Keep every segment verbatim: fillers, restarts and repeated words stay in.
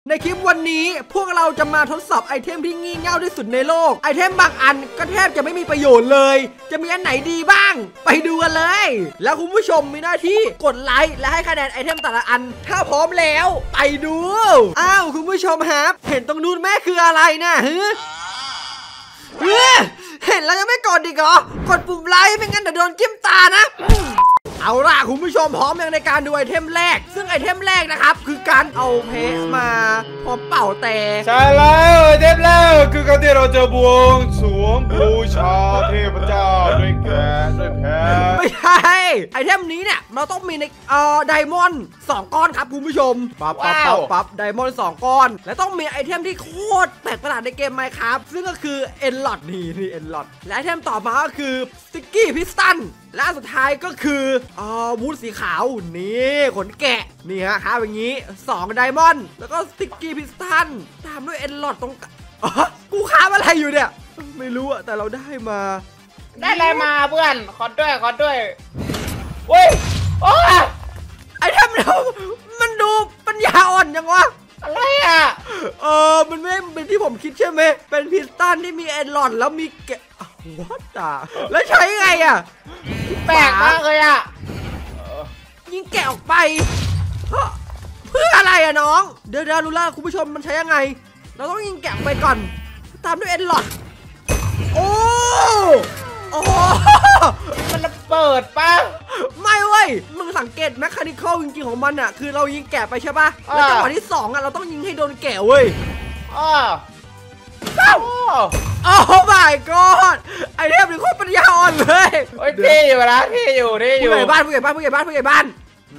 ในคลิปวันนี้พวกเราจะมาทดสอบไอเทมที่งี่เง่าที่สุดในโลกไอเทมบางอันก็แทบจะไม่มีประโยชน์เลยจะมีอันไหนดีบ้างไปดูกันเลยแล้วคุณผู้ชมมีหน้าที่กดไลค์และให้คะแนนไอเทมแต่ละอันถ้าพร้อมแล้วไปดูอ้าวคุณผู้ชมครับเห็นตรงนู้นแม่คืออะไรนะฮึเห็นแล้วยังไม่กดอีกเหรอกดปุ่มไลค์ไม่งั้นเดี๋ยวโดนจิ้มตานะเอาล่ะคุณผู้ชมพร้อมยังในการดูไอเทมแรกซึ่งไอเทมแรกนะครับคือการเอาเพชรมาพร้อมเป่าแต่ใช่แล้วไอเทมแรกคือการที่เราจะบวงสรวงบูชาเทพเจ้าด้วยแกะด้วยแพะไม่ใช่ไอเทมนี้เนี่ยเราต้องมีในเอ่อไดมอนด์สองก้อนครับคุณผู้ชมปั๊บปั๊บปั๊บปั๊บไดมอนด์สองก้อนและต้องมีไอเทมที่โคตรแปลกประหลาดในเกม Minecraft ซึ่งก็คือเอ็นลอดนี่นี่เอ็นลอดและไอเทมต่อมาก็คือสติ๊กกี้พิสตันและสุดท้ายก็คืออ่าวูดสีขาวนี่ขนแกะนี่ฮะครับอย่างนี้สองไดมอนด์แล้วก็สติ๊กกี้พิสตันตามด้วยเอ็นลอดตรงอ๋อกูค้าอะไรอยู่เนี่ยไม่รู้อะแต่เราได้มาได้อะไรมาเพื่อนขอด้วยขอด้วยเว้ยโอ้ไอเทมเรามันดูปัญญาอ่อนยังวะอะไรอ่ะเออมันไม่เป็นที่ผมคิดใช่ไหมเป็นพิสตันที่มีเอ็นลอดแล้วมีแกะวัดตาแล้วใช้ไงอ่ะแปลกมากเลยอ่ะยิงแกะออกไปเพื่ออะไรอ่ะน้องเดี๋ยวเดี๋ยวรู้แล้วคุณผู้ชมมันใช้ยังไงเราต้องยิงแกะไปก่อนตามด้วยเอ็นลอดโอ้โอ้มันระเบิดปะไม่เว้ยมึงสังเกตแมคคานิคอลจริงๆของมันอ่ะคือเรายิงแกะไปใช่ปะแล้วจังหวะที่สองอ่ะเราต้องยิงให้โดนแกะเว้ยอ๋อโอ้ my god ไอเทมนี่โคตรปัญญาอ่อนเลยโอ้ยเท่อยู่นะเท่อยู่เท่อยู่ผู้ใหญ่บ้านผู้ใหญ่บ้านผู้ใหญ่บ้านผู้ใหญ่บ้าน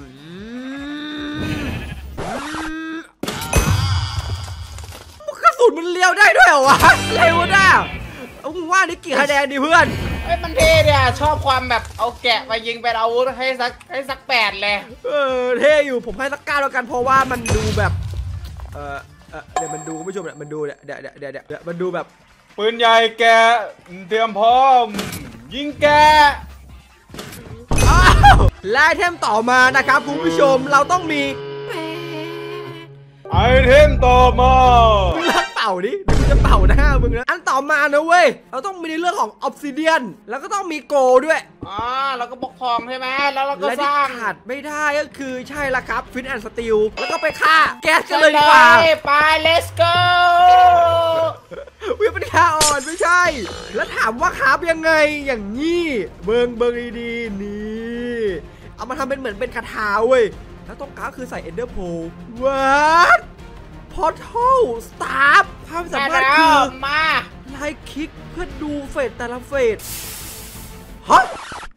กระสุนมันเลี้ยวได้ด้วยเหรอวะเร็วนะเอาว่านี่กี่คะแนนดีเพื่อนเอ้ยมันเท่เนี่ยชอบความแบบเอาแกะมายิงเป็นอาวุธให้สักให้สักแปดเลยเออเท่อยู่ผมให้สักเก้าแล้วกันเพราะว่ามันดูแบบเออเดี๋ยวมันดูคุณผู้ชมเนี่ยมันดูเนี่ยเดี๋ยวเดี๋ยวเดี๋ยวเดี๋ยวมันดูแบบปืนใหญ่แกะเตรียมพร้อมยิงแกะและไอเทมต่อมานะครับคุณผู้ชมเราต้องมีไอเทมต่อมามึงเลิกเป่าดิมึงจะเป่าหน้ามึงนะอันต่อมานะเว้ยเราต้องมีในเรื่องของออฟซิเดียนแล้วก็ต้องมีโกด้วยอ๋อเราก็บกพร่องใช่ไหมแล้วเราก็สร้างขาดไม่ได้ก็คือใช่ละครับฟินแอนด์สตีลแล้วก็ไปฆ่าแก๊สกันเลยดีกว่าไป let's go วิปัญญาอ่อนไม่ใช่แล้วถามว่าคราฟยังไงอย่างนี้เบิงเบิงดีๆนี่เอามาทำเป็นเหมือนเป็นคาถาเว้ยแล้วตรงกลางคือใส่เอนเดอร์โพลวัดพอร์ทัลสตาร์ฟความสามารถคือมาไลค์คลิกเพื่อดูเฟสแต่ละเฟสฮะ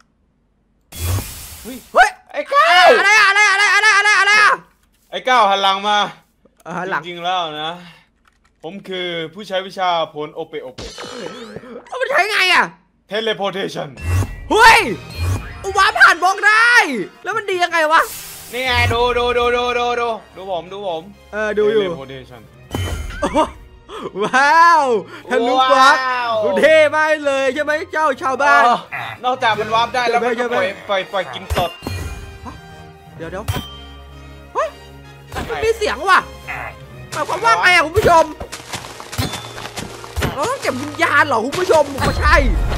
เฮ้ยไอ้ก้าวอะไรอะไรอะไรอะไรอะไรอะไรไอ้ก้าวหันหลังมาจริงๆแล้วนะผมคือผู้ใช้วิชาผลโอเปโอเปมันใช้ไงอะเทเลพอร์เทชันเฮ้ยว้าผ่านบล็อกได้แล้วมันดียังไงวะนี่ไงดูดูดูดูดูดูดูผมดูผมเออดูอยู่ teleportation ว้าวทะลุบล็อกดูเท่มากเลยใช่ไหมเจ้าชาวบ้านนอกจากมันวาร์ปได้แล้วมันก็ปล่อยปล่อยปล่อยกินสดเดี๋ยวเดี๋ยวเฮ้ยมันมีเสียงว่ะหมายความว่าไงอะคุณผู้ชมเราต้องเก็บวิญญาณเหรอคุณผู้ชมไม่ใช่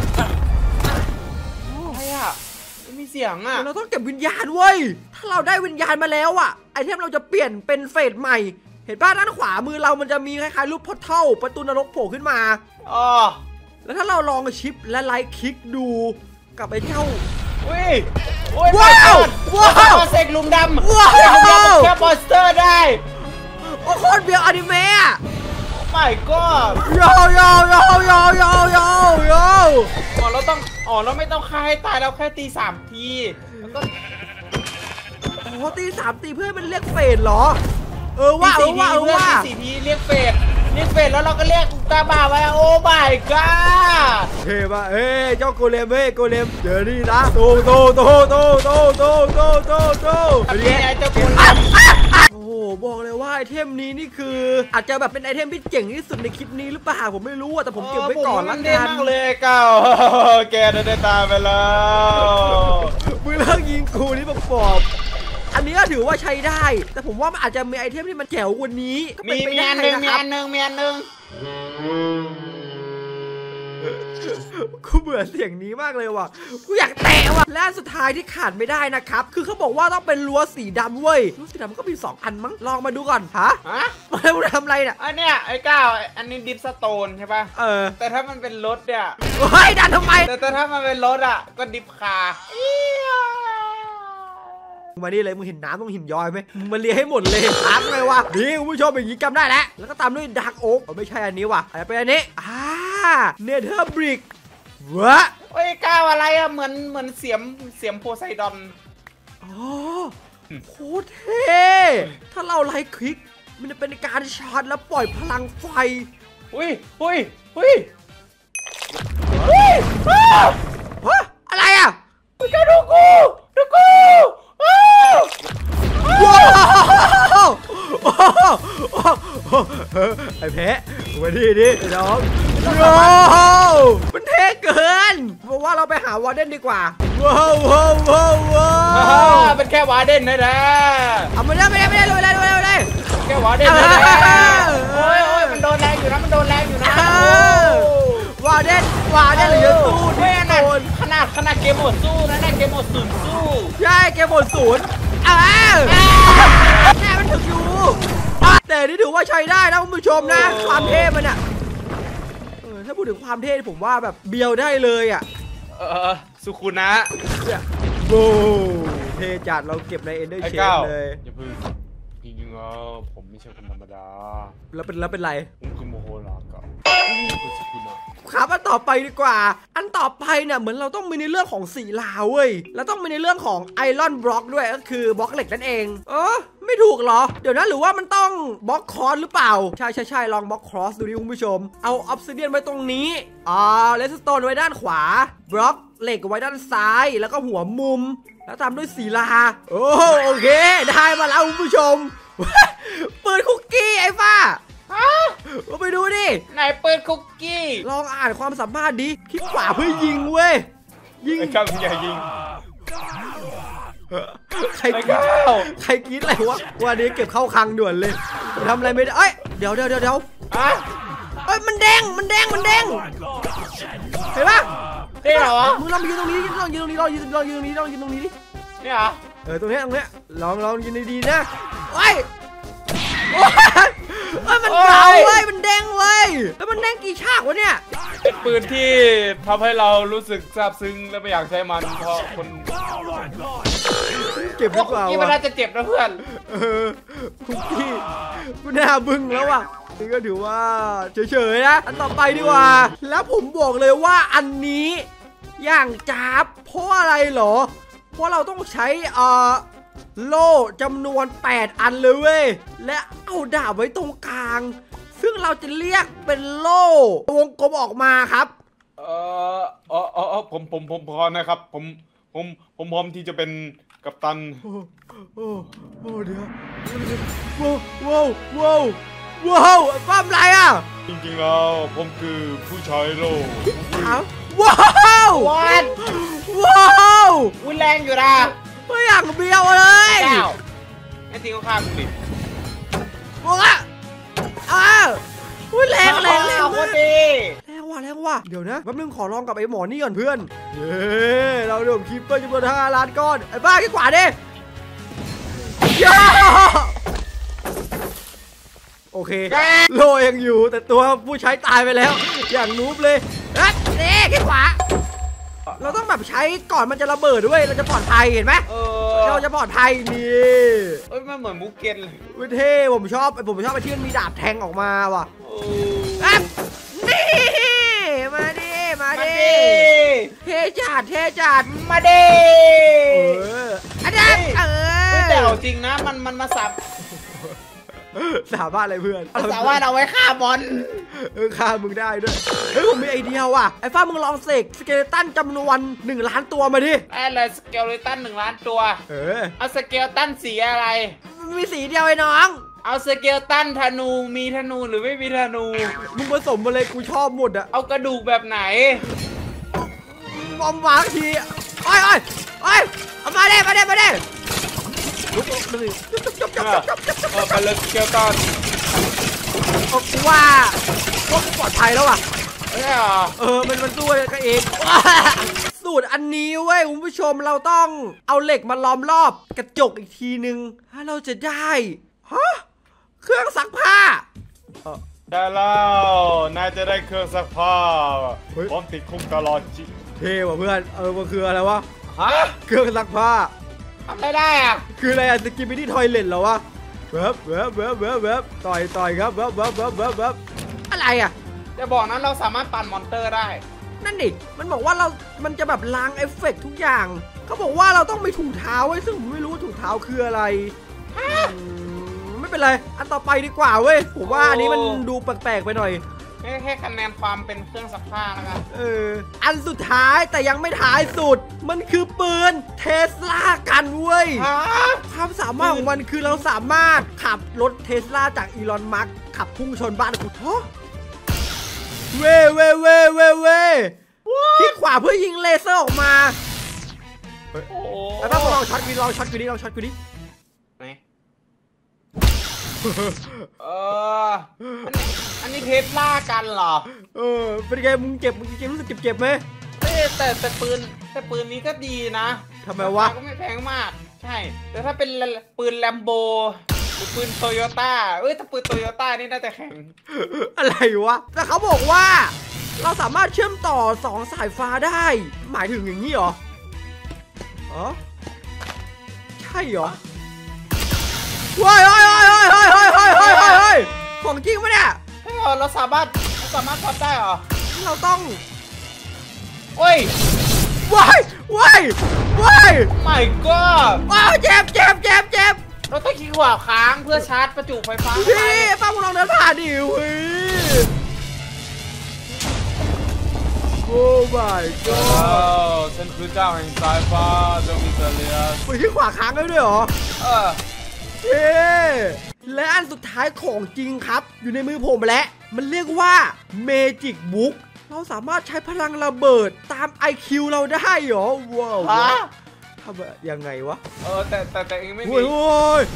อะไรอะมีเสียงอ่ะเราต้องเก็บวิญญาณเว้ยถ้าเราได้วิญญาณมาแล้วอ่ะไอเทมเราจะเปลี่ยนเป็นเฟสใหม่เห็นป่ะด้านขวามือเรามันจะมีคล้ายๆรูปพอร์ทัลประตูนรกโผล่ขึ้นมาอ๋อแล้วถ้าเราลองชิปและไลค์คลิกดูกับไอ้เจ้าอุ้ยว้าวว้าวเสกลุมดำว้าวแค่มอนสเตอร์ได้โอ้โคตรเบียร์อนิเมะไม่ก็โยโยโยโยโยโยโยอ๋อเราต้องอ๋อเราไม่ต้องฆ่าให้ตายเราแค่ตีสามทีแล้วก็โอ้ตีสามตีเพื่อมันเรียกเฟสเหรอเออว่าเออว่าเออว่าสี่ทีเรียกเฟสเรียกเฟสแล้วเราก็เรียกตาบ่าไว้โอ้ my god เฮ้ป่ะเฮ้เจ้าโกเลมเฮ้โกเลมเดี๋ยวนี่นะโตโตโตโตโตโตโตโตโตเป็นไงเจ้าโกเลมโอ้โหบอกเลยว่าไอเทมนี้นี่คืออาจจะแบบเป็นไอเทมที่เจ๋งที่สุดในคลิปนี้หรือเปล่าผมไม่รู้แต่ผมเก็บไว้ก่อนละกันเลยเก้าแกได้ตามไปแล้วมือเลิกยิงกูนี่แบบปอบอันนี้ถือว่าใช้ได้แต่ผมว่ามันอาจจะมีไอเทมที่มันแจ๋วกว่านี้ก็มีเป็นไปมีได้อันหนึ่งนะมีครับอันหนึ่งมีอันหนึ่งกูเบื่อเสียงนี้มากเลยว่ะกูอยากแตะว่ะและสุดท้ายที่ขาดไม่ได้นะครับคือเขาบอกว่าต้องเป็นรั้วสีดำเว้ยรั้วสีดำก็มีสองอันมั้งลองมาดูก่อนฮะฮะมาดูทำอะไรเนี่ยอันเนี้ยไอ้ก้าวอันนี้ดิฟสโตนใช่ป่ะเออแต่ถ้ามันเป็นรถเนี่ยเฮ้ยดันทำไมแต่แต่ถ้ามันเป็นรถอ่ะก็ดิฟคาร์มึงมานี่เลยมึงเห็นน้ำต้องหินย้อยไหมมึงมาเลียให้หมดเลยครับเลยวะนี่คุณผู้ชมอย่างนี้จำได้แล้วแล้วก็ตามด้วยดาร์กโอ๊กไม่ใช่อันนี้ว่ะอะไรเป็นอันนี้อ่าเนเธอร์บริกวะโอ้ยก้าวอะไรอ่ะเหมือนเหมือนเสียมเสียมโพไซดอนอ๋อโคตรเท่ถ้าเราไลค์คลิกมันจะเป็นการชาร์จแล้วปล่อยพลังไฟอุ้ยอุ้ยอุ้ยอุ้ยอ้าวฮะอะไรอ่ะก้าวดูกูดูกูอ้าวว้าวไอ้แพ้มาดิดิน้องว้าวมันเท่เกินเพราะว่าเราไปหาวอร์เดนดีกว่าว้าวว้าวว้าวว้าอ่าว เป็นแค่วาเดนนะนะเอาไม่ได้ไม่ได้ไม่ได้เลยเลยเลยเลยแค่วาเดนนะนะโอ้ยโอ้ยมันโดนแรงอยู่นะมันโดนแรงอยู่นะวอร์เดนวอร์เดนหรือจะสู้เฮ้ยที่ขนาดโดนขนาดขนาดเกมโหมดสู้นะนะเกมโหมดศูนย์สู้ใช่เกมหมดศูนย์อ้าวแค่มันถึงอยู่แต่นี่ถือว่าใช้ได้นะคุณผู้ชมนะความเท่มันอะเออถ้าพูดถึงความเท่ผมว่าแบบเบียวได้เลยอะเออสุขุนะโว้เท่จัดเราเก็บในเอนเดอร์ไอ้เชก้าวเลยอย่าพึ่งจริงๆแล้วผมไม่ใช่คนธรรมดาแล้วเป็นแล้วเป็นไรผมคือโมโหลากะคือสกุนะครับอันต่อไปดีกว่า อันต่อไปเนี่ยเหมือนเราต้องมีในเรื่องของสีลาวเว้ยแล้วต้องมีในเรื่องของไอรอนบล็อกด้วยก็คือบล็อกเหล็กนั่นเองเออไม่ถูกเหรอเดี๋ยวนะหรือว่ามันต้องบล็อกคอร์สหรือเปล่าใช่ใช่ใช่ลองบล็อกครอสดูดิคุณผู้ชมเอาออฟซิเดียนไว้ตรงนี้อ่าเลสโตนไว้ด้านขวาบล็อกเหล็กไว้ด้านซ้ายแล้วก็หัวมุมแล้วตามด้วยสีลาโอ้โอเคได้มาแล้วคุณผู้ชม ปืนคุกกี้ไอ้ฟ้าเราไปดูดิไหนปืนคุกกี้ลองอ่านความสามารถดิคลิกขวาเพื่อยิงเว้ยยิงไอ้ก้าวอย่ายิงใครกรี๊ดใครกรี๊ดอะไรวะวันนี้เก็บเข้าคลังด่วนเลยทำอะไรไม่ได้เอ้ยเดี๋ยวเดี๋ยวเดี๋ยวเดี๋ยวอะเอ้ยมันแดงมันแดงมันแดงเห็นปะนี่เหรอมึงลองยืนตรงนี้ลองยืนตรงนี้ลองยืนลองยืนตรงนี้ลองยืนตรงนี้ดินี่เหรอเออตรงนี้ตรงนี้ลองลองยืนดีๆนะเฮ้ยเฮ้ยมันเบาเว้ยมันแดงเว้ยแล้วมันแดงกี่ฉากวะเนี่ยเป็นปืนที่ทำให้เรารู้สึกซาบซึ้งและไม่อยากใช้มันเพราะคนเก็บดีกว่านี่มันว่ะน่าจะเจ็บนะเพื่อนเออคุกกี้กูหน้าบึ้งแล้วว่ะนี่ก็ถือว่าเฉยๆนะอันต่อไปดีกว่าแล้วผมบอกเลยว่าอันนี้อย่างจ้าบเพราะอะไรเหรอเพราะเราต้องใช้เอ่อโล่จำนวนแปดอันเลยเว้ยและเอาดาบไว้ตรงกลางซึ่งเราจะเรียกเป็นโล่วงกลมออกมาครับเอ่อเออเออเออผมผมผมพร้อมนะครับผมผมผมพร้อมที่จะเป็นกัปตันโอ้โอ้โอ้เดี๋ยวว้าวว้าวว้าวว้าวป้ามอะไรอ่ะจริงๆแล้วผมคือผู้ชายโลกว้าววันว้าวอุ้ยแรงอยู่นะไม่อยากเบี้ยวเลยเจ้าไอ้ตีเขาฆ่ากูดิบอกอ่ะอ้าวอุ้ยแรงแรงแรงโคมาตกรดีแรงว่ะแรงว่ะเดี๋ยวนะแป๊บนึงขอลองกับไอ้หมอนี่ก่อนเพื่อนเย้เราโดนคิปเปอร์จำนวนห้าล้านก้อนไอ้บ้าขี้ขวาดิย่าโอเคโลยังอยู่แต่ตัวผู้ใช้ตายไปแล้วอย่างนูบเลยเอ๊ะเด็กขี้ขวาเราต้องแบบใช้ก่อนมันจะระเบิดด้วยเราจะปลอดภัยเห็นไหมเอเราอจะปลอดภัยนี่เอ้ยมันเหมือนมุกเกนเลยวิเท่ผมชอบผมชอบไอ้ที่มันมีดาบแทงออกมาว่ะโอ้อ่ะนี่มาดิมามาดิดิเท่จัดเท่จัดมาดิเอออันนั้นเอเฮ้ยอแต่เอาจริงนะมันมันมาสับสามารถอะไรเพื่อนมันสามารถเอาไว้ฆ่าบอลเออฆ่ามึงได้ด้วยเฮ้ยผมมีไอเดียว่ะไอ้ฟ้ามึงลองเสกสเกเลตันจำนวนหนึ่งล้านตัวมาดิได้เลยสเกลเลตันหนึ่งล้านตัวเออเอาสเกลตันสีอะไรมีสีเดียวไอ้น้องเอาสเกลตันธนูมีธนูหรือไม่มีธนูมึงผสมมาเลยกูชอบหมดอะเอากระดูกแบบไหนบอมวางทีโอ้ยโอ้ยโอ้ยเอามาเด้มาเด้มาเด้ลุกหนึ่งจบจบจบจบจบจบเออไปเลยเกียวตันกูว่าพวกปลอดภัยแล้วอ่ะไม่ใช่เหรอเออมันมันสู้กันเองสูตรอันนี้เว้ยคุณผู้ชมเราต้องเอาเหล็กมาล้อมรอบกระจกอีกทีนึงถ้าเราจะได้ฮะเครื่องซักผ้าได้แล้วนายจะได้เครื่องซักผ้าพร้อมติดคุกตลอดชีวิตเท่ว่ะเพื่อนเออมันคืออะไรวะฮะเครื่องซักผ้าทำไม่ได้อ่ะคืออะไรอะสกิปปี้ที่ทอยเล็ตเหรอวะเว็บเว็บเว็บเว็บเว็บต่อยต่อยครับเว็บเว็บเว็บเว็บเว็บอะไรอ่ะจะบอกนั้นเราสามารถปั่นมอนเตอร์ได้นั่นดิมันบอกว่าเรา มันจะแบบล้างเอฟเฟกต์ทุกอย่างเขาบอกว่าเราต้องมีถุงเท้าไว้ซึ่งผมไม่รู้ว่าถุงเท้าคืออะไรอืมไม่เป็นไรอันต่อไปดีกว่าเว้ยผมว่าอันนี้มันดูแปลกๆไปหน่อยแค่แค่คะแนนความเป็นเครื่องซักผ้านะครับเอออันสุดท้ายแต่ยังไม่ท้ายสุด มันคือปืนเทสลากันเว้ยฮะความสามารถของมันคือเราสามารถขับรถเทสลาจากอีลอนมัสก์ขับพุ่งชนบ้านกูท้อเว่เว่เว่เว่เว่คลิกขวาเพื่อยิงเลเซอร์ออกมาโอ้โหแล้วต้องลองช็อตกูดิลองช็อตกูดิลองช็อตกูดิไหนเอออันนี้อันนี้เทสลากันเหรอเออเป็นไงมึงเจ็บมึงเจ็บรู้สึกเจ็บๆไหมเอ้ยแต่แต่ปืนแต่ปืนนี้ก็ดีนะทำไมวะราคาก็ไม่แพงมาก ใช่ แต่ถ้าเป็นปืนแลมโบหรือปืนโตโยต้าเอ้ยถ้าปืนโตโยต้านี่น่าจะแข็งอะไรวะแต่เขาบอกว่า เราสามารถเชื่อมต่อสองสายฟ้าได้ หมายถึงอย่างนี้เหรออ๋อใช่เหรอว้ายว้ายว้ายว้ายว้ายว้ายว้ายว้ายว้ายของจริงปะเนี่ยเฮ้ยเราสามารถเราสามารถทำได้เหรอเราต้องโอ้ยว้ายว้ายว้ายไม่ก็ว้าวเจ็บเจ็บเจ็บเจ็บเราต้องคลิกขวาค้างเพื่อชาร์จประจุไฟฟ้าพี่ป้ามึงลองเดินผ่านดิเฮ้ยโอ้ my โอ้ god ฉันคือเจ้าแห่งสายฟ้าเจ้ามิสเตอร์เลียสไปที่ขวาค้างได้ด้วยเหรอเออเย้และอันสุดท้ายของจริงครับ อยู่ในมือผมแล้วมันเรียกว่า Magic Book เราสามารถใช้พลังระเบิดตาม ไอ คิว เราได้เหรอว้าวฮะทำแบบยังไงวะเออแต่แต่แต่เองไม่โว้มียโว้ย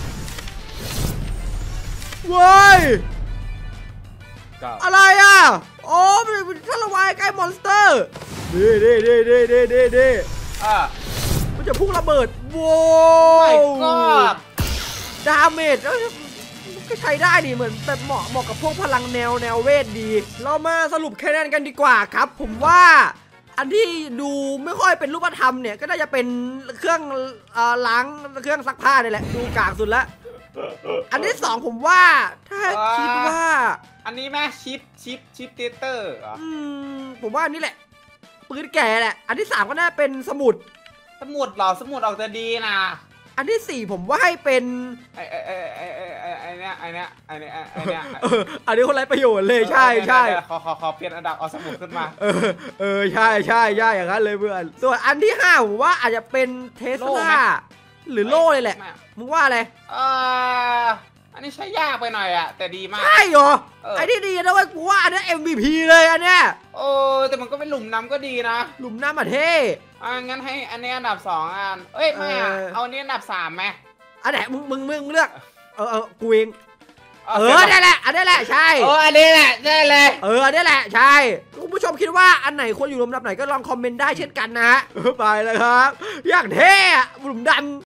โว้ยเจ้าอะไรอ่ะโอ้มันเป็นท่าระวายใกล้มอนสเตอร์เด้เด้เด้เด้เด้เด้เด้อ่ะมันจะพุ่งระเบิดว้ไม่าวก็ดาเมจเอ้ยก็ใช้ได้ดิเหมือนแบบเหมาะเหมาะกับพวกพลังแนวแนวเวทดี เรามาสรุปคะแนนกันดีกว่าครับ ผมว่าอันที่ดูไม่ค่อยเป็นรูปธรรมเนี่ยก็น่าจะเป็นเครื่องเอ่อล้างเครื่องซักผ้านี่แหละดูกากสุดละอันที่สองผมว่าถ้าคิดว่าอันนี้แม่ชิปชิปชิปเตเตอร์เหรออืมผมว่าอันนี้แหละปืนแก่แหละอันที่สามก็น่าเป็นสมุดสมุดเหรอสมุดออกจะดีนะอันที่สี่ผมว่าให้เป็นไอไอไอไอไอไอไอเนี้ยไอเนี้ยไอเนี้ยไอเนี้ยเอออันนี้คนไร้ประโยชน์เลยใช่ใช่ขอขอขอเปลี่ยนอันดับเอาสมุดขึ้นมาเออเออใช่ใช่ใช่อย่างนั้นเลยเพื่อนส่วนอันที่ห้าผมว่าอาจจะเป็นเทสโล่ไหลาม หรือโล่เลยแหละไม่มึงว่าอะไรเอออันนี้ใช้ยากไปหน่อยอะแต่ดีมากใช่เหรอเออไอ้ที่ดีนะเว้ยกูว่าอันนี้ เอ็ม วี พี เลยอันเนี้ยโอ้แต่มันก็เป็นหลุมน้ำก็ดีนะหลุมน้ำอ่ะเท่อ่างั้นให้อันนี้อันดับสองอันเอ้ยไม่อะเออเอาอันนี้อันดับสามไหมอันไหนมึงมึงมึงเลือกเออเออกูเองาเอสร็อจได้แหละอันนี้แหละใช่เอออันนี้แหละได้เลยเอออันนี้แหละใช่คุณผู้ชมคิดว่าอันไหนควรอยู่ลำดับไหนก็ลองคอมเมนต์ได้เช่นกันนะฮะไปแล้วครับ อย่างเท่อะหลุมด